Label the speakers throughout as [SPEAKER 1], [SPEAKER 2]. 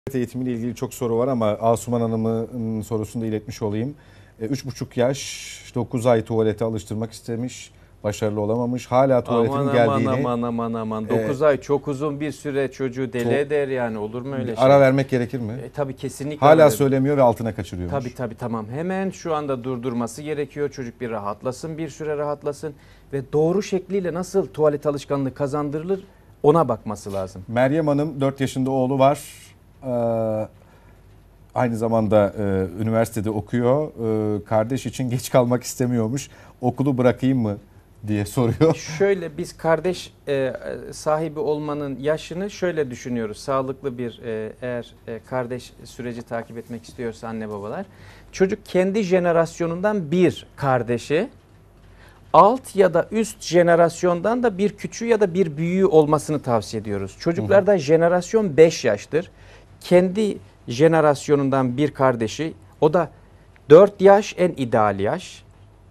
[SPEAKER 1] Eğitimiyle ilgili çok soru var ama Asuman Hanım'ın sorusunu da iletmiş olayım. 3,5 yaş 9 ay tuvalete alıştırmak istemiş. Başarılı olamamış. Hala tuvaletin
[SPEAKER 2] Aman
[SPEAKER 1] geldiğini.
[SPEAKER 2] aman. 9 ay çok uzun bir süre çocuğu deli eder yani, olur mu öyle şey?
[SPEAKER 1] Ara vermek gerekir mi?
[SPEAKER 2] Tabii kesinlikle.
[SPEAKER 1] Hala
[SPEAKER 2] öyle.
[SPEAKER 1] söylemiyor ve altına kaçırıyormuş.
[SPEAKER 2] Tabii tamam. Hemen şu anda durdurması gerekiyor. Çocuk bir rahatlasın, bir süre rahatlasın ve doğru şekliyle nasıl tuvalet alışkanlığı kazandırılır ona bakması lazım.
[SPEAKER 1] Meryem Hanım 4 yaşında oğlu var. Aynı zamanda üniversitede okuyor. Kardeş için geç kalmak istemiyormuş. Okulu bırakayım mı diye soruyor.
[SPEAKER 2] Şöyle, biz kardeş sahibi olmanın yaşını şöyle düşünüyoruz. Sağlıklı bir eğer kardeş süreci takip etmek istiyorsa anne babalar. Çocuk kendi jenerasyonundan bir kardeşi, alt ya da üst jenerasyondan da bir küçüğü ya da bir büyüğü olmasını tavsiye ediyoruz. Çocuklarda jenerasyon 5 yaştır. Kendi jenerasyonundan bir kardeşi, o da 4 yaş en ideal yaş.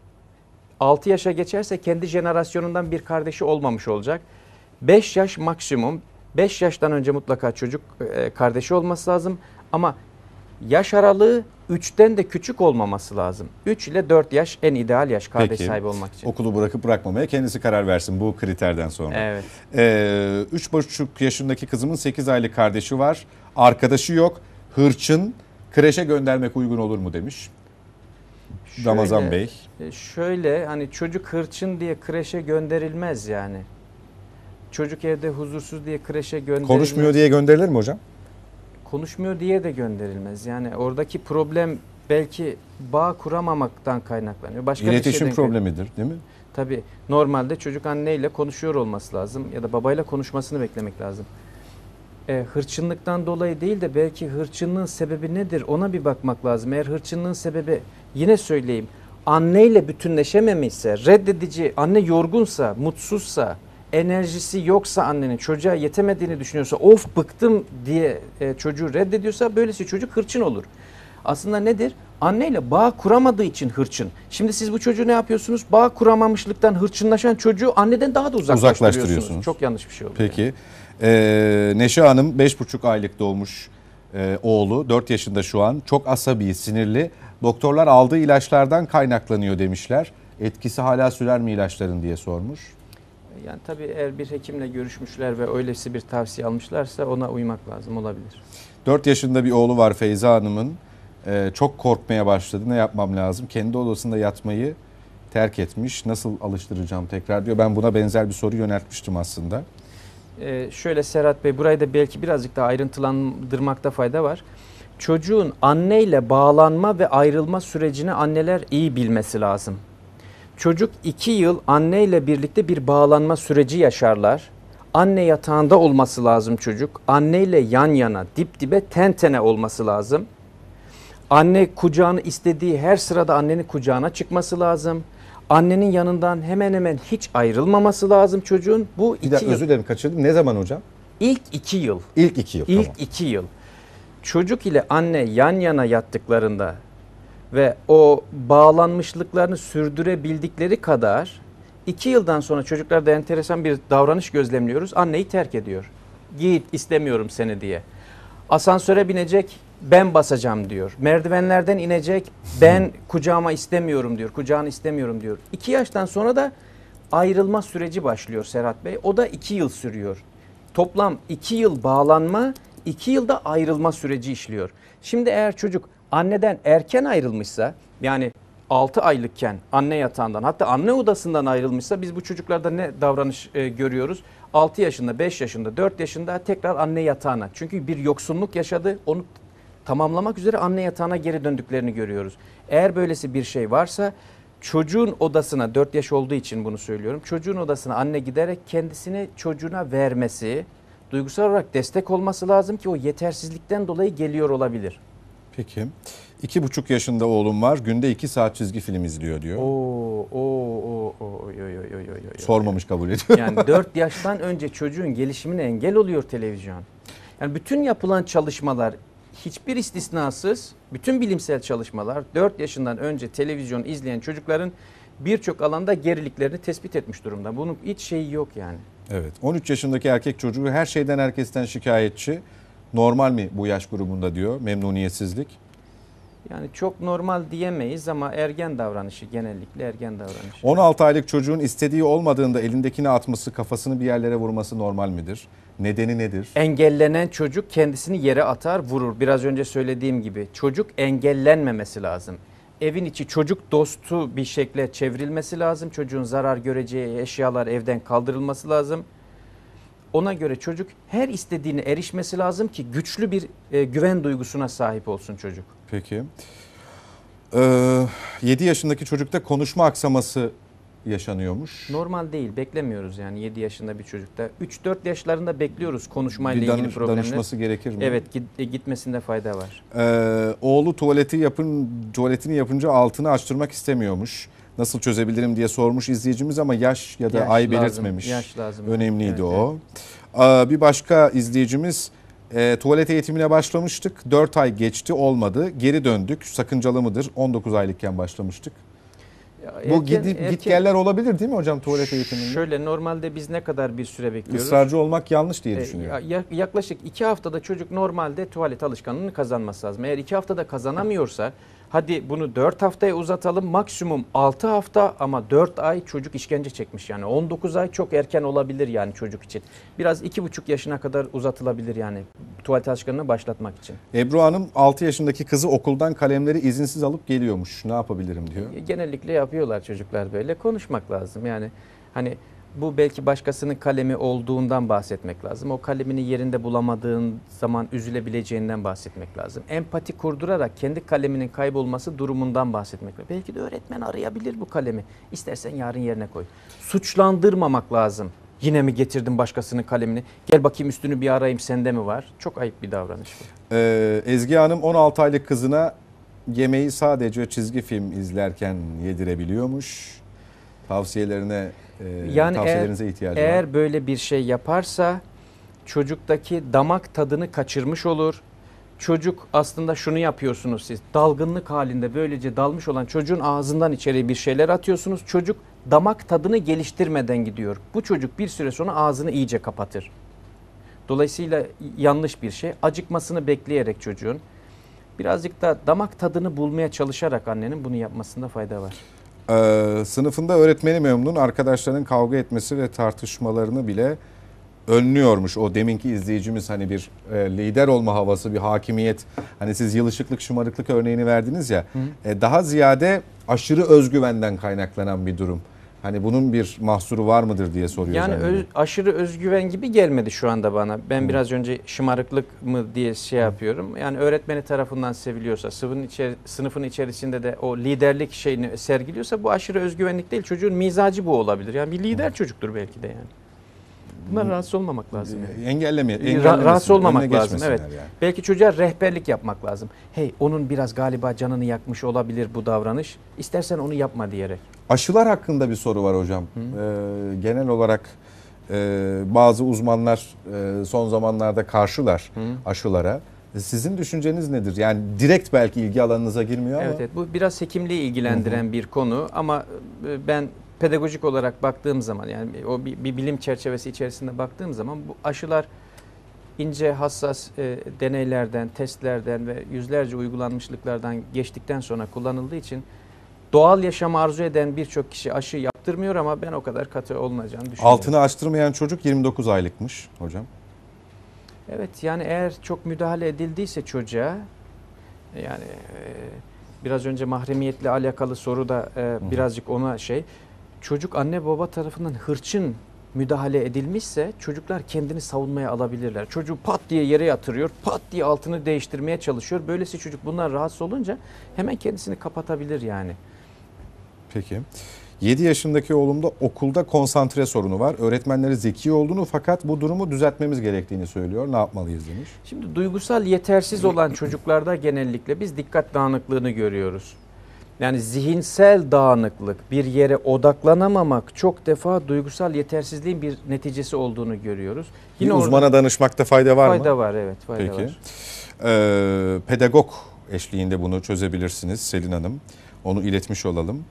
[SPEAKER 2] 6 yaşa geçerse kendi jenerasyonundan bir kardeşi olmamış olacak. 5 yaş maksimum. 5 yaştan önce mutlaka çocuk kardeşi olması lazım. Ama yaş aralığı 3'ten de küçük olmaması lazım. 3 ile 4 yaş en ideal yaş kardeş sahibi olmak için.
[SPEAKER 1] Okulu bırakıp bırakmamaya kendisi karar versin bu kriterden sonra.
[SPEAKER 2] Evet.
[SPEAKER 1] 3,5 yaşındaki kızımın 8 aylık kardeşi var. Arkadaşı yok. Hırçın. Kreşe göndermek uygun olur mu demiş. Ramazan Bey.
[SPEAKER 2] Şöyle, hani çocuk hırçın diye kreşe gönderilmez yani. Çocuk evde huzursuz diye kreşe gönderilmez.
[SPEAKER 1] Konuşmuyor diye gönderilir mi hocam?
[SPEAKER 2] Konuşmuyor diye de gönderilmez. Yani oradaki problem belki bağ kuramamaktan kaynaklanıyor. Başka
[SPEAKER 1] İletişim
[SPEAKER 2] bir şeyden
[SPEAKER 1] problemidir değil mi?
[SPEAKER 2] Tabii normalde çocuk anneyle konuşuyor olması lazım ya da babayla konuşmasını beklemek lazım. Hırçınlıktan dolayı değil de belki hırçınlığın sebebi nedir ona bir bakmak lazım. Eğer hırçınlığın sebebi, yine söyleyeyim, anneyle bütünleşememişse, reddedici, anne yorgunsa, mutsuzsa, enerjisi yoksa, annenin çocuğa yetemediğini düşünüyorsa, of bıktım diye çocuğu reddediyorsa, böylesi çocuk hırçın olur. Aslında nedir? Anneyle bağ kuramadığı için hırçın. Şimdi siz bu çocuğu ne yapıyorsunuz? Bağ kuramamışlıktan hırçınlaşan çocuğu anneden daha da uzaklaştırıyorsunuz. Çok yanlış bir şey oluyor.
[SPEAKER 1] Peki. Yani. Neşe Hanım 5,5 aylık doğmuş oğlu. 4 yaşında şu an. Çok asabi, sinirli. Doktorlar aldığı ilaçlardan kaynaklanıyor demişler. Etkisi hala sürer mi ilaçların diye sormuş.
[SPEAKER 2] Yani tabii eğer bir hekimle görüşmüşler ve öylesi bir tavsiye almışlarsa ona uymak lazım, olabilir.
[SPEAKER 1] 4 yaşında bir oğlu var Feyza Hanım'ın. Çok korkmaya başladı. Ne yapmam lazım? Kendi odasında yatmayı terk etmiş. Nasıl alıştıracağım tekrar diyor. Ben buna benzer bir soru yöneltmiştim aslında.
[SPEAKER 2] Şöyle Serhat Bey, burayı da belki birazcık daha ayrıntılandırmakta fayda var. Çocuğun anneyle bağlanma ve ayrılma sürecini anneler iyi bilmesi lazım. Çocuk 2 yıl anneyle birlikte bir bağlanma süreci yaşarlar. Anne yatağında olması lazım çocuk. Anneyle yan yana, dip dibe, ten tene olması lazım. Anne kucağını istediği her sırada annenin kucağına çıkması lazım. Annenin yanından hemen hemen hiç ayrılmaması lazım çocuğun. Bu 2 yıl.
[SPEAKER 1] Özür dilerim, kaçırdım. Ne zaman hocam?
[SPEAKER 2] İlk 2 yıl.
[SPEAKER 1] İlk 2 yıl.
[SPEAKER 2] İlk
[SPEAKER 1] tamam.
[SPEAKER 2] 2 yıl. Çocuk ile anne yan yana yattıklarında ve o bağlanmışlıklarını sürdürebildikleri kadar 2 yıldan sonra çocuklarda enteresan bir davranış gözlemliyoruz. Anneyi terk ediyor. Git, istemiyorum seni diye. Asansöre binecek, ben basacağım diyor. Merdivenlerden inecek, ben kucağıma istemiyorum diyor. Kucağını istemiyorum diyor. 2 yaştan sonra da ayrılma süreci başlıyor Serhat Bey. O da 2 yıl sürüyor. Toplam 2 yıl bağlanma, 2 yılda ayrılma süreci işliyor. Şimdi eğer çocuk anneden erken ayrılmışsa, yani 6 aylıkken anne yatağından, hatta anne odasından ayrılmışsa, biz bu çocuklarda ne davranış görüyoruz? 6 yaşında, 5 yaşında, 4 yaşında tekrar anne yatağına. Çünkü bir yoksunluk yaşadı, onu tamamlamak üzere anne yatağına geri döndüklerini görüyoruz. Eğer böylesi bir şey varsa, çocuğun odasına, 4 yaş olduğu için bunu söylüyorum, çocuğun odasına anne giderek kendisini çocuğuna vermesi, duygusal olarak destek olması lazım ki o yetersizlikten dolayı geliyor olabilir.
[SPEAKER 1] Peki. 2,5 yaşında oğlum var. Günde 2 saat çizgi film izliyor diyor. Sormamış, kabul ediyor.
[SPEAKER 2] Yani 4 yaştan önce çocuğun gelişimine engel oluyor televizyon. Yani bütün yapılan çalışmalar, hiçbir istisnasız, bütün bilimsel çalışmalar 4 yaşından önce televizyon izleyen çocukların birçok alanda geriliklerini tespit etmiş durumda. Bunun hiç şeyi yok yani.
[SPEAKER 1] Evet. 13 yaşındaki erkek çocuğu her şeyden, herkesten şikayetçi. normal mi bu yaş grubunda diyor, memnuniyetsizlik?
[SPEAKER 2] Yani çok normal diyemeyiz ama ergen davranışı, genellikle ergen davranışı.
[SPEAKER 1] 16 aylık çocuğun istediği olmadığında elindekini atması, kafasını bir yerlere vurması normal midir? Nedeni nedir?
[SPEAKER 2] Engellenen çocuk kendisini yere atar, vurur. Biraz önce söylediğim gibi çocuk engellenmemesi lazım. Evin içi çocuk dostu bir şekilde çevrilmesi lazım. Çocuğun zarar göreceği eşyalar evden kaldırılması lazım. Ona göre çocuk her istediğine erişmesi lazım ki güçlü bir güven duygusuna sahip olsun çocuk.
[SPEAKER 1] Peki. 7 yaşındaki çocukta konuşma aksaması yaşanıyormuş.
[SPEAKER 2] Normal değil, beklemiyoruz yani 7 yaşında bir çocukta. 3-4 yaşlarında bekliyoruz konuşmayla ilgili problemler.
[SPEAKER 1] Danışması gerekir mi?
[SPEAKER 2] Evet, gitmesinde fayda var.
[SPEAKER 1] Oğlu tuvaletini yapınca altını açtırmak istemiyormuş. Nasıl çözebilirim diye sormuş izleyicimiz ama yaş ya da ay belirtmemiş.
[SPEAKER 2] Yaş lazım.
[SPEAKER 1] Önemliydi
[SPEAKER 2] evet,
[SPEAKER 1] o. Evet. Bir başka izleyicimiz tuvalet eğitimine başlamıştık. 4 ay geçti, olmadı. Geri döndük. Sakıncalı mıdır? 19 aylıkken başlamıştık. Bu git geller olabilir değil mi hocam tuvalet eğitiminde?
[SPEAKER 2] Şöyle, normalde biz ne kadar bir süre bekliyoruz?
[SPEAKER 1] Israrcı olmak yanlış diye düşünüyorum.
[SPEAKER 2] Yaklaşık 2 haftada çocuk normalde tuvalet alışkanlığını kazanması lazım. Eğer 2 haftada kazanamıyorsa hadi bunu 4 haftaya uzatalım, maksimum 6 hafta ama 4 ay çocuk işkence çekmiş yani. 19 ay çok erken olabilir yani çocuk için. Biraz 2,5 yaşına kadar uzatılabilir yani tuvalet alışkanlığını başlatmak için.
[SPEAKER 1] Ebru Hanım 6 yaşındaki kızı okuldan kalemleri izinsiz alıp geliyormuş. Ne yapabilirim diyor.
[SPEAKER 2] Genellikle yapıyorlar çocuklar böyle. Konuşmak lazım yani hani bu belki başkasının kalemi olduğundan bahsetmek lazım. O kalemini yerinde bulamadığın zaman üzülebileceğinden bahsetmek lazım. Empati kurdurarak kendi kaleminin kaybolması durumundan bahsetmek lazım. Belki de öğretmen arayabilir bu kalemi. İstersen yarın yerine koy. Suçlandırmamak lazım. Yine mi getirdin başkasının kalemini? Gel bakayım üstünü bir arayayım, sende mi var? Çok ayıp bir davranış bu.
[SPEAKER 1] Ezgi Hanım 16 aylık kızına yemeği sadece çizgi film izlerken yedirebiliyormuş. Tavsiyelerinize ihtiyacı var.
[SPEAKER 2] Eğer böyle bir şey yaparsa çocuktaki damak tadını kaçırmış olur. Çocuk aslında şunu yapıyorsunuz siz. Dalgınlık halinde böylece dalmış olan çocuğun ağzından içeriye bir şeyler atıyorsunuz. Çocuk damak tadını geliştirmeden gidiyor. Bu çocuk bir süre sonra ağzını iyice kapatır. Dolayısıyla yanlış bir şey. Acıkmasını bekleyerek çocuğun birazcık da damak tadını bulmaya çalışarak annenin bunu yapmasında fayda var.
[SPEAKER 1] Sınıfında öğretmeni memnun, arkadaşların kavga etmesi ve tartışmalarını bile önlüyormuş. O deminki izleyicimiz hani bir lider olma havası, bir hakimiyet. Hani siz yılışıklık, şımarıklık örneğini verdiniz ya. Daha ziyade aşırı özgüvenden kaynaklanan bir durum. Hani bunun bir mahsuru var mıdır diye soruyor.
[SPEAKER 2] Yani aşırı özgüven gibi gelmedi şu anda bana. Ben biraz önce şımarıklık mı diye şey yapıyorum. Yani öğretmeni tarafından seviliyorsa, sınıfın içerisinde de o liderlik şeyini sergiliyorsa bu aşırı özgüvenlik değil. Çocuğun mizacı bu olabilir. Yani bir lider çocuktur belki de yani. Bundan rahatsız olmamak lazım. Yani. Rahatsız olmamak lazım. Evet. Yani. Belki çocuğa rehberlik yapmak lazım. Hey, onun biraz galiba canını yakmış olabilir bu davranış. İstersen onu yapma diyerek.
[SPEAKER 1] Aşılar hakkında bir soru var hocam. Genel olarak bazı uzmanlar son zamanlarda karşılar aşılara. Sizin düşünceniz nedir? Yani direkt belki ilgi alanınıza girmiyor ama.
[SPEAKER 2] Evet, bu biraz hekimliği ilgilendiren bir konu ama ben pedagojik olarak baktığım zaman yani o bir bilim çerçevesi içerisinde baktığım zaman bu aşılar ince hassas deneylerden, testlerden ve yüzlerce uygulanmışlıklardan geçtikten sonra kullanıldığı için doğal yaşamı arzu eden birçok kişi aşı yaptırmıyor ama ben o kadar katı olmayacağını düşünüyorum.
[SPEAKER 1] Altını açtırmayan çocuk 29 aylıkmış hocam.
[SPEAKER 2] Evet, yani eğer çok müdahale edildiyse çocuğa yani biraz önce mahremiyetle alakalı soru da birazcık ona çocuk anne baba tarafından hırçın müdahale edilmişse çocuklar kendini savunmaya alabilirler. Çocuğu pat diye yere yatırıyor, pat diye altını değiştirmeye çalışıyor. Böylesi çocuk bunlar rahatsız olunca hemen kendisini kapatabilir yani.
[SPEAKER 1] Peki. 7 yaşındaki oğlumda okulda konsantre sorunu var. Öğretmenleri zeki olduğunu fakat bu durumu düzeltmemiz gerektiğini söylüyor. Ne yapmalıyız demiş.
[SPEAKER 2] Şimdi duygusal yetersiz olan çocuklarda genellikle biz dikkat dağınıklığını görüyoruz. Yani zihinsel dağınıklık, bir yere odaklanamamak çok defa duygusal yetersizliğin bir neticesi olduğunu görüyoruz.
[SPEAKER 1] Yine uzmana danışmakta fayda var mı?
[SPEAKER 2] Fayda var, evet. Fayda
[SPEAKER 1] Peki.
[SPEAKER 2] var.
[SPEAKER 1] Pedagog eşliğinde bunu çözebilirsiniz Selin Hanım. Onu iletmiş olalım.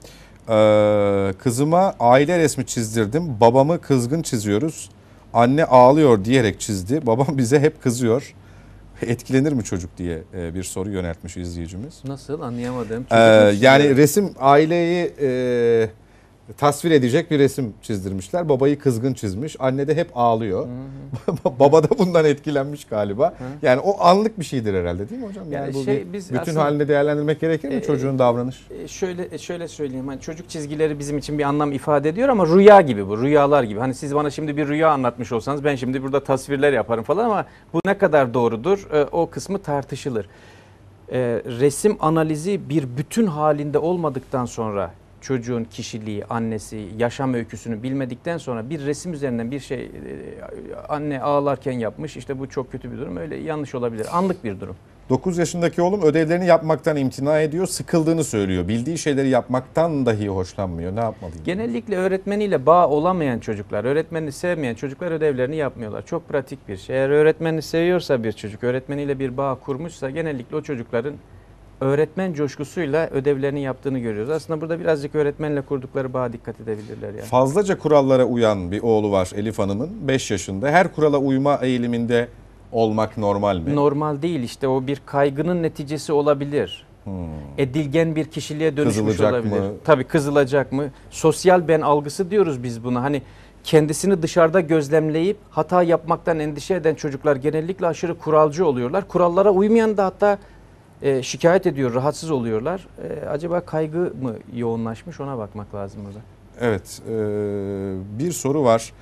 [SPEAKER 1] Kızıma aile resmi çizdirdim. Babamı kızgın çiziyoruz. Anne ağlıyor diyerek çizdi. Babam bize hep kızıyor. Etkilenir mi çocuk diye bir soru yöneltmiş izleyicimiz.
[SPEAKER 2] Nasıl, anlayamadım.
[SPEAKER 1] Yani resim aileyi tasvir edecek bir resim çizdirmişler. Babayı kızgın çizmiş. Anne de hep ağlıyor. Baba da bundan etkilenmiş galiba. Yani o anlık bir şeydir herhalde, değil mi hocam? Yani bu
[SPEAKER 2] biz
[SPEAKER 1] bütün
[SPEAKER 2] aslında,
[SPEAKER 1] halinde değerlendirmek gerekir mi çocuğun davranış?
[SPEAKER 2] Şöyle söyleyeyim. Hani çocuk çizgileri bizim için bir anlam ifade ediyor ama rüya gibi bu. Rüyalar gibi. Hani siz bana şimdi bir rüya anlatmış olsanız ben şimdi burada tasvirler yaparım falan ama bu ne kadar doğrudur? O kısmı tartışılır. Resim analizi bir bütün halinde olmadıktan sonra, çocuğun kişiliği, annesi, yaşam öyküsünü bilmedikten sonra bir resim üzerinden bir şey anne ağlarken yapmış, işte bu çok kötü bir durum, öyle yanlış olabilir. Anlık bir durum.
[SPEAKER 1] 9 yaşındaki oğlum ödevlerini yapmaktan imtina ediyor. Sıkıldığını söylüyor. Bildiği şeyleri yapmaktan dahi hoşlanmıyor. Ne yapmalıyım?
[SPEAKER 2] Genellikle öğretmeniyle bağ olamayan çocuklar, öğretmenini sevmeyen çocuklar ödevlerini yapmıyorlar. Çok pratik bir şey. Eğer öğretmenini seviyorsa bir çocuk, öğretmeniyle bir bağ kurmuşsa genellikle o çocukların öğretmen coşkusuyla ödevlerini yaptığını görüyoruz. Aslında burada birazcık öğretmenle kurdukları bağa dikkat edebilirler yani.
[SPEAKER 1] Fazlaca kurallara uyan bir oğlu var Elif Hanım'ın, 5 yaşında. Her kurala uyma eğiliminde olmak normal mi?
[SPEAKER 2] Normal değil, işte o bir kaygının neticesi olabilir. Edilgen bir kişiliğe dönüşmüş
[SPEAKER 1] Kızılacak
[SPEAKER 2] olabilir.
[SPEAKER 1] mı?
[SPEAKER 2] Tabii kızılacak mı? Sosyal ben algısı diyoruz biz buna. Hani kendisini dışarıda gözlemleyip hata yapmaktan endişe eden çocuklar genellikle aşırı kuralcı oluyorlar. Kurallara uymayan da hatta şikayet ediyor, rahatsız oluyorlar. Acaba kaygı mı yoğunlaşmış, ona bakmak lazım burada.
[SPEAKER 1] Evet, bir soru var.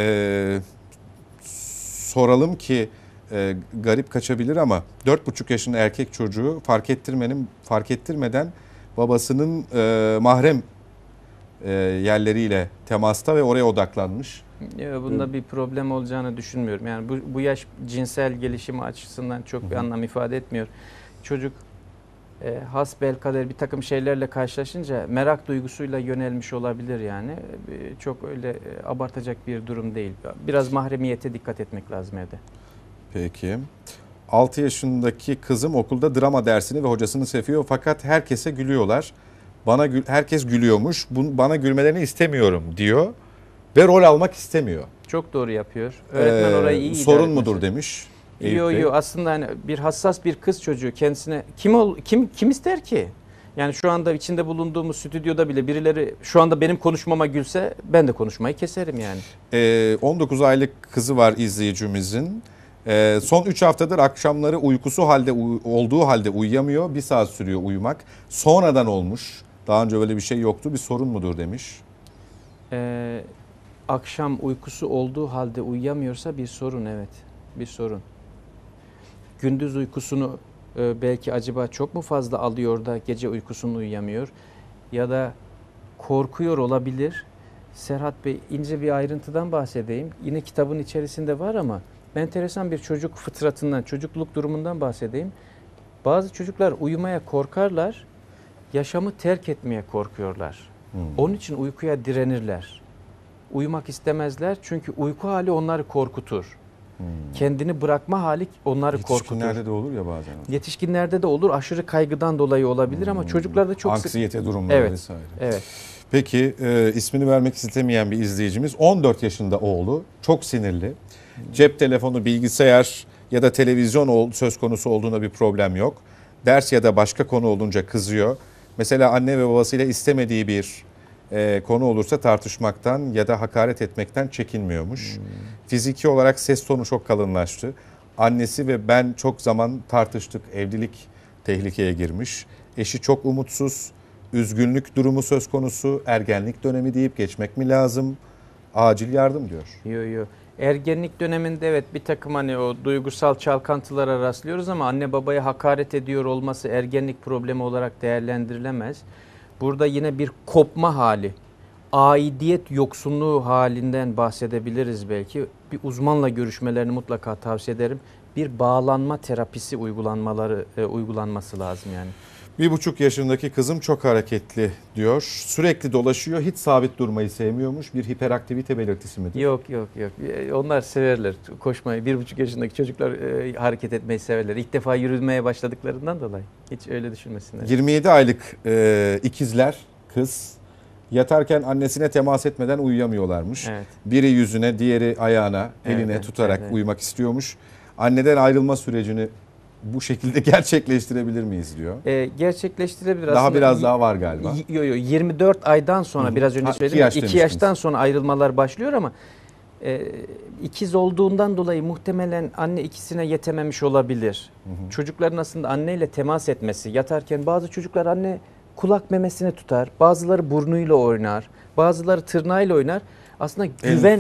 [SPEAKER 1] Soralım ki garip kaçabilir ama 4,5 yaşında erkek çocuğu fark ettirmeden babasının mahrem yerleriyle temasta ve oraya odaklanmış.
[SPEAKER 2] Bunda bir problem olacağını düşünmüyorum. Yani bu yaş cinsel gelişimi açısından çok bir anlam ifade etmiyor. Çocuk hasbelkader bir takım şeylerle karşılaşınca merak duygusuyla yönelmiş olabilir yani. Çok öyle abartacak bir durum değil. Biraz mahremiyete dikkat etmek lazım evde.
[SPEAKER 1] Peki. 6 yaşındaki kızım okulda drama dersini ve hocasını seviyor fakat herkese gülüyorlar. Herkes gülüyormuş. Bana gülmelerini istemiyorum diyor ve rol almak istemiyor.
[SPEAKER 2] Çok doğru yapıyor. Öğretmen orayı iyi
[SPEAKER 1] sorun mudur demiş.
[SPEAKER 2] Yok aslında hani bir hassas bir kız çocuğu kendisine kim ister ki? Yani şu anda içinde bulunduğumuz stüdyoda bile birileri şu anda benim konuşmama gülse ben de konuşmayı keserim yani.
[SPEAKER 1] 19 aylık kızı var izleyicimizin. Son 3 haftadır akşamları olduğu halde uyuyamıyor. 1 saat sürüyor uyumak. Sonradan olmuş. Daha önce öyle bir şey yoktu. Bir sorun mudur demiş.
[SPEAKER 2] Akşam uykusu olduğu halde uyuyamıyorsa bir sorun, evet. Bir sorun. Gündüz uykusunu belki acaba çok mu fazla alıyor da gece uykusunu uyuyamıyor? Ya da korkuyor olabilir. Serhat Bey, ince bir ayrıntıdan bahsedeyim. Yine kitabın içerisinde var ama enteresan bir çocuk fıtratından, çocukluk durumundan bahsedeyim. Bazı çocuklar uyumaya korkarlar, yaşamı terk etmeye korkuyorlar. Onun için uykuya direnirler. Uyumak istemezler çünkü uyku hali onları korkutur. Kendini bırakma hali onları korkutur.
[SPEAKER 1] Yetişkinlerde de olur ya bazen.
[SPEAKER 2] Yetişkinlerde de olur, aşırı kaygıdan dolayı olabilir ama çocuklarda çok sık.
[SPEAKER 1] Anksiyete durumları vesaire.
[SPEAKER 2] Evet.
[SPEAKER 1] Peki ismini vermek istemeyen bir izleyicimiz, 14 yaşında oğlu, çok sinirli. Cep telefonu, bilgisayar ya da televizyon söz konusu olduğunda bir problem yok. Ders ya da başka konu olunca kızıyor. Mesela anne ve babasıyla istemediği bir konu olursa tartışmaktan ya da hakaret etmekten çekinmiyormuş. Fiziki olarak ses tonu çok kalınlaştı. Annesi ve ben çok zaman tartıştık. Evlilik tehlikeye girmiş. Eşi çok umutsuz. Üzgünlük durumu söz konusu. Ergenlik dönemi deyip geçmek mi lazım? Acil yardım diyor.
[SPEAKER 2] Yok. Ergenlik döneminde evet bir takım hani o duygusal çalkantılara rastlıyoruz ama anne babaya hakaret ediyor olması ergenlik problemi olarak değerlendirilemez. Burada yine bir kopma hali, aidiyet yoksunluğu halinden bahsedebiliriz belki. Bir uzmanla görüşmelerini mutlaka tavsiye ederim. Bir bağlanma terapisi uygulanması lazım yani.
[SPEAKER 1] 1,5 yaşındaki kızım çok hareketli diyor. Sürekli dolaşıyor. Hiç sabit durmayı sevmiyormuş. Bir hiperaktivite belirtisi midir?
[SPEAKER 2] Yok. Onlar severler koşmayı. 1,5 yaşındaki çocuklar hareket etmeyi severler. İlk defa yürümeye başladıklarından dolayı. Hiç öyle düşünmesinler.
[SPEAKER 1] 27 aylık ikizler kız yatarken annesine temas etmeden uyuyamıyorlarmış.
[SPEAKER 2] Evet.
[SPEAKER 1] Biri yüzüne, diğeri ayağına, eline tutarak uyumak istiyormuş. Anneden ayrılma sürecini bu şekilde gerçekleştirebilir miyiz diyor.
[SPEAKER 2] Gerçekleştirebilir
[SPEAKER 1] Daha
[SPEAKER 2] aslında.
[SPEAKER 1] biraz daha var galiba.
[SPEAKER 2] 24 aydan sonra biraz önce söyledim. 2 yaştan sonra ayrılmalar başlıyor ama ikiz olduğundan dolayı muhtemelen anne ikisine yetememiş olabilir. Çocukların aslında anneyle temas etmesi, yatarken bazı çocuklar anne kulak memesini tutar, bazıları burnuyla oynar, bazıları tırnağıyla oynar. Aslında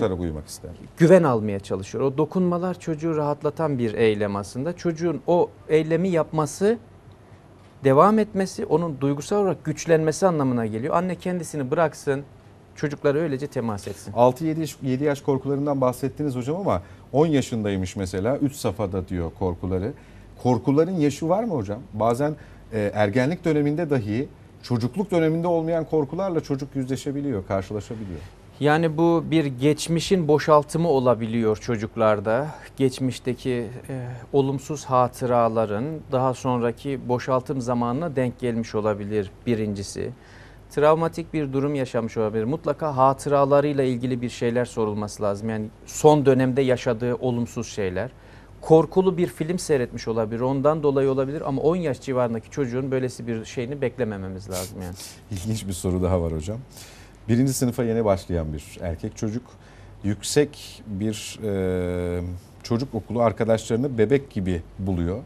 [SPEAKER 2] güven almaya çalışıyor. O dokunmalar çocuğu rahatlatan bir eylem aslında. Çocuğun o eylemi yapması, devam etmesi, onun duygusal olarak güçlenmesi anlamına geliyor. Anne kendisini bıraksın, çocuklara öylece temas etsin.
[SPEAKER 1] 6-7 yaş korkularından bahsettiniz hocam ama 10 yaşındaymış mesela 3 safhada diyor korkuları. Korkuların yaşı var mı hocam? Bazen ergenlik döneminde dahi çocukluk döneminde olmayan korkularla çocuk yüzleşebiliyor, karşılaşabiliyor.
[SPEAKER 2] Yani bu bir geçmişin boşaltımı olabiliyor çocuklarda. Geçmişteki olumsuz hatıraların daha sonraki boşaltım zamanına denk gelmiş olabilir birincisi. Travmatik bir durum yaşamış olabilir. Mutlaka hatıralarıyla ilgili bir şeyler sorulması lazım. Yani son dönemde yaşadığı olumsuz şeyler. Korkulu bir film seyretmiş olabilir. Ondan dolayı olabilir ama 10 yaş civarındaki çocuğun böylesi bir şeyini beklemememiz lazım yani.
[SPEAKER 1] İlginç bir soru daha var hocam. 1. sınıfa yeni başlayan bir erkek çocuk. Yüksek bir çocuk okulu arkadaşlarını bebek gibi buluyor.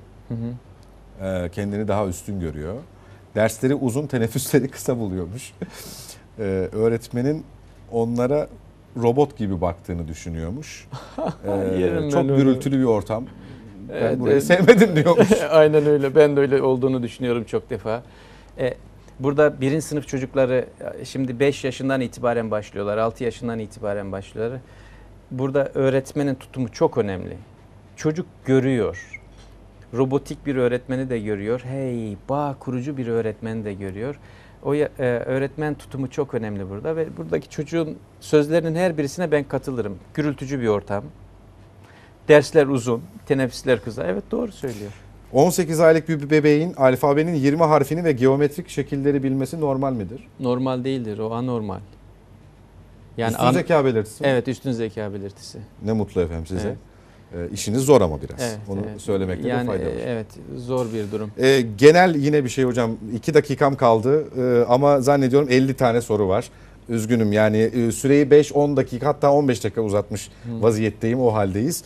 [SPEAKER 1] Kendini daha üstün görüyor. Dersleri uzun, teneffüsleri kısa buluyormuş. Öğretmenin onlara robot gibi baktığını düşünüyormuş. Çok gürültülü bir ortam. Ben burayı sevmedim diyormuş.
[SPEAKER 2] Aynen öyle. Ben de öyle olduğunu düşünüyorum çok defa. Burada 1. sınıf çocukları şimdi 5 yaşından itibaren başlıyorlar, 6 yaşından itibaren başlıyorlar. Burada öğretmenin tutumu çok önemli. Çocuk görüyor. Robotik bir öğretmeni de görüyor. Bağ kurucu bir öğretmeni de görüyor. O öğretmen tutumu çok önemli burada ve buradaki çocuğun sözlerinin her birisine ben katılırım. Gürültücü bir ortam. Dersler uzun, teneffüsler kısa. Evet, doğru söylüyor.
[SPEAKER 1] 18 aylık bir bebeğin alfabenin 20 harfini ve geometrik şekilleri bilmesi normal midir?
[SPEAKER 2] Normal değildir, o anormal.
[SPEAKER 1] Yani üstün zeka belirtisi mi?
[SPEAKER 2] Evet, üstün zeka belirtisi.
[SPEAKER 1] Ne mutlu efendim size. Evet. İşiniz zor ama biraz.
[SPEAKER 2] Evet,
[SPEAKER 1] onu söylemekte de fayda var.
[SPEAKER 2] Evet, zor bir durum.
[SPEAKER 1] Genel yine bir şey hocam. 2 dakikam kaldı ama zannediyorum 50 tane soru var. Üzgünüm yani süreyi 5-10 dakika hatta 15 dakika uzatmış vaziyetteyim, o haldeyiz.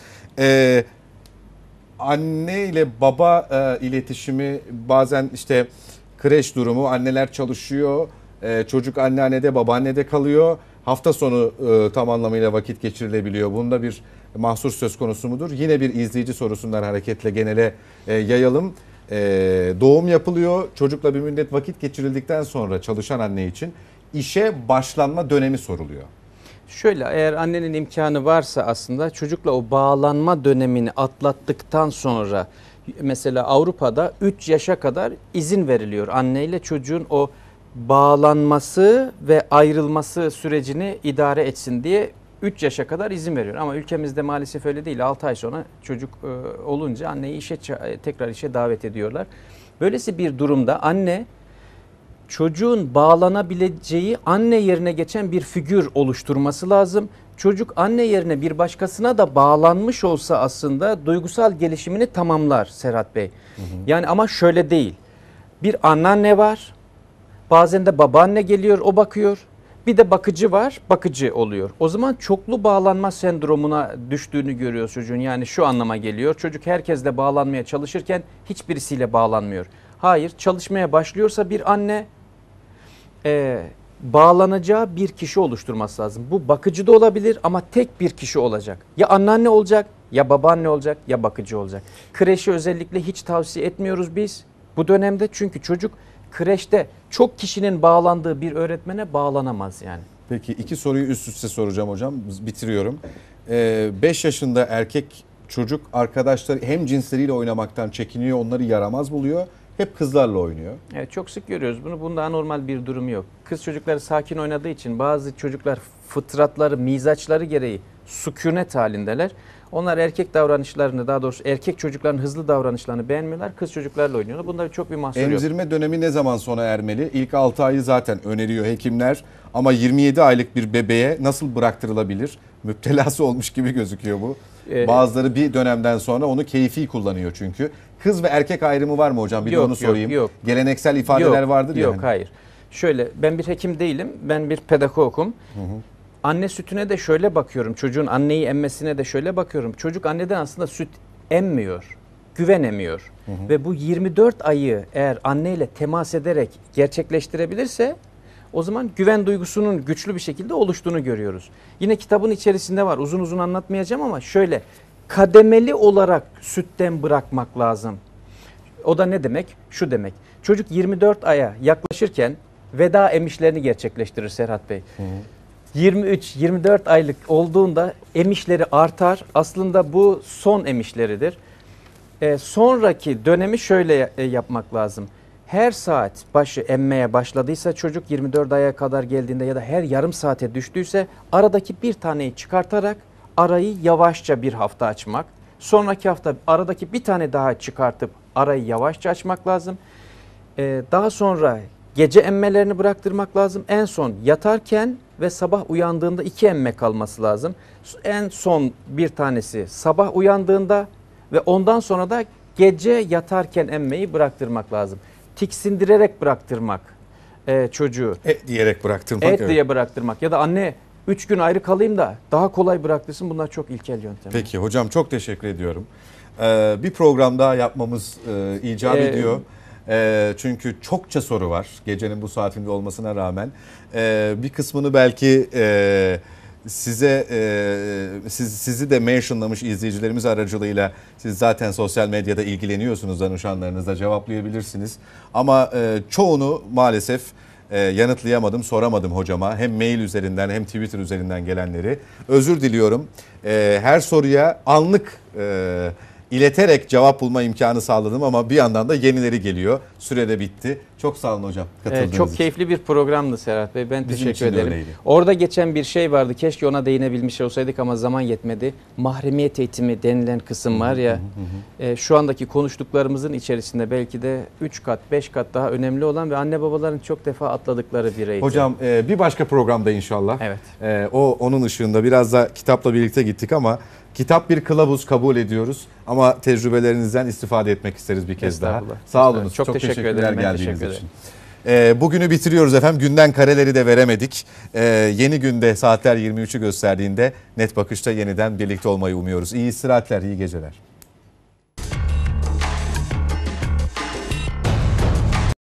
[SPEAKER 1] Anne ile baba iletişimi, bazen işte kreş durumu, anneler çalışıyor, çocuk anneannede babaannede kalıyor. Hafta sonu tam anlamıyla vakit geçirilebiliyor. Bunda bir mahsur söz konusu mudur? Yine bir izleyici sorusundan hareketle genele yayalım. Doğum yapılıyor, çocukla bir müddet vakit geçirildikten sonra çalışan anne için işe başlanma dönemi soruluyor.
[SPEAKER 2] Şöyle, eğer annenin imkanı varsa aslında çocukla o bağlanma dönemini atlattıktan sonra mesela Avrupa'da 3 yaşa kadar izin veriliyor. Anneyle çocuğun o bağlanması ve ayrılması sürecini idare etsin diye 3 yaşa kadar izin veriyor. Ama ülkemizde maalesef öyle değil. 6 ay sonra çocuk olunca anneyi tekrar işe davet ediyorlar. Böylesi bir durumda anne çocuğun bağlanabileceği anne yerine geçen bir figür oluşturması lazım. Çocuk anne yerine bir başkasına da bağlanmış olsa aslında duygusal gelişimini tamamlar Serhat Bey. Yani ama şöyle değil. Bir anneanne var. Bazen de babaanne geliyor, o bakıyor. Bir de bakıcı var, bakıcı oluyor. O zaman çoklu bağlanma sendromuna düştüğünü görüyoruz çocuğun. Yani şu anlama geliyor. Çocuk herkesle bağlanmaya çalışırken hiçbirisiyle bağlanmıyor. Hayır, çalışmaya başlıyorsa bir anne bağlanacağı bir kişi oluşturması lazım. Bu bakıcı da olabilir ama tek bir kişi olacak. Ya anneanne olacak, ya babaanne olacak, ya bakıcı olacak. Kreşi özellikle hiç tavsiye etmiyoruz biz bu dönemde. Çünkü çocuk kreşte çok kişinin bağlandığı bir öğretmene bağlanamaz yani.
[SPEAKER 1] Peki 2 soruyu üst üste soracağım hocam. Bitiriyorum. 5 yaşında erkek çocuk arkadaşları hem cinsleriyle oynamaktan çekiniyor, onları yaramaz buluyor. Hep kızlarla oynuyor.
[SPEAKER 2] Evet, çok sık görüyoruz bunu. Bunda anormal bir durum yok. Kız çocukları sakin oynadığı için bazı çocuklar fıtratları, mizaçları gereği sükunet halindeler. Onlar erkek davranışlarını, daha doğrusu erkek çocukların hızlı davranışlarını beğenmiyorlar. Kız çocuklarla oynuyorlar. Bunda çok bir mahsur yok.
[SPEAKER 1] Emzirme dönemi ne zaman sona ermeli? İlk 6 ayı zaten öneriyor hekimler. Ama 27 aylık bir bebeğe nasıl bıraktırılabilir? Müptelası olmuş gibi gözüküyor bu. Bazıları bir dönemden sonra onu keyfi kullanıyor çünkü. Kız ve erkek ayrımı var mı hocam? Bir de onu sorayım.
[SPEAKER 2] Yok.
[SPEAKER 1] Geleneksel ifadeler vardır ya.
[SPEAKER 2] Yok, hayır. Şöyle, ben bir hekim değilim. Ben bir pedagogum. Anne sütüne de şöyle bakıyorum. Çocuğun anneyi emmesine de şöyle bakıyorum. Çocuk anneden aslında süt emmiyor. Güvenemiyor. Ve bu 24 ayı eğer anneyle temas ederek gerçekleştirebilirse o zaman güven duygusunun güçlü bir şekilde oluştuğunu görüyoruz. Yine kitabın içerisinde var. Uzun uzun anlatmayacağım ama şöyle kademeli olarak sütten bırakmak lazım. O da ne demek? Şu demek. Çocuk 24 aya yaklaşırken veda emişlerini gerçekleştirir Serhat Bey. 23-24 aylık olduğunda emişleri artar. Aslında bu son emişleridir. Sonraki dönemi şöyle yapmak lazım. Her saat başı emmeye başladıysa çocuk 24 aya kadar geldiğinde ya da her yarım saate düştüyse aradaki bir taneyi çıkartarak arayı yavaşça bir hafta açmak. Sonraki hafta aradaki bir tane daha çıkartıp arayı yavaşça açmak lazım. Daha sonra gece emmelerini bıraktırmak lazım. En son yatarken ve sabah uyandığında 2 emme kalması lazım. En son bir tanesi sabah uyandığında ve ondan sonra da gece yatarken emmeyi bıraktırmak lazım. Tiksindirerek bıraktırmak çocuğu.
[SPEAKER 1] Diyerek bıraktırmak.
[SPEAKER 2] Diye bıraktırmak ya da anne 3 gün ayrı kalayım da daha kolay bıraktırsın. Bunlar çok ilkel yöntemler.
[SPEAKER 1] Peki hocam, çok teşekkür ediyorum. Bir program daha yapmamız icap ediyor. Çünkü çokça soru var gecenin bu saatinde olmasına rağmen. Bir kısmını belki sizi de mentionlamış izleyicilerimiz aracılığıyla siz zaten sosyal medyada ilgileniyorsunuz, danışanlarınızla cevaplayabilirsiniz. Ama çoğunu maalesef yanıtlayamadım, soramadım hocama. Hem mail üzerinden hem Twitter üzerinden gelenleri. Özür diliyorum. Her soruya anlık ileterek cevap bulma imkanı sağladım ama bir yandan da yenileri geliyor. Süre de bitti. Çok sağ olun hocam katıldığınız için.
[SPEAKER 2] Çok keyifli bir programdı Serhat Bey. Ben
[SPEAKER 1] Bizim
[SPEAKER 2] teşekkür
[SPEAKER 1] için de
[SPEAKER 2] ederim.
[SPEAKER 1] öyleydi.
[SPEAKER 2] Orada geçen bir şey vardı. Keşke ona değinebilmiş olsaydık ama zaman yetmedi. Mahremiyet eğitimi denilen kısım var ya. Şu andaki konuştuklarımızın içerisinde belki de 3 kat 5 kat daha önemli olan ve anne babaların çok defa atladıkları bir eğitim.
[SPEAKER 1] Hocam bir başka programda inşallah.
[SPEAKER 2] Evet.
[SPEAKER 1] Onun ışığında biraz da kitapla birlikte gittik ama kitap bir kılavuz, kabul ediyoruz. Ama tecrübelerinizden istifade etmek isteriz bir kez daha. Sağ olunuz. Çok teşekkürler
[SPEAKER 2] ederim. Ben
[SPEAKER 1] geldiğiniz
[SPEAKER 2] teşekkür
[SPEAKER 1] için. Bugünü bitiriyoruz efendim. Günden kareleri de veremedik. Yeni günde saatler 23'ü gösterdiğinde Net Bakış'ta yeniden birlikte olmayı umuyoruz. İyi istirahatler, iyi geceler.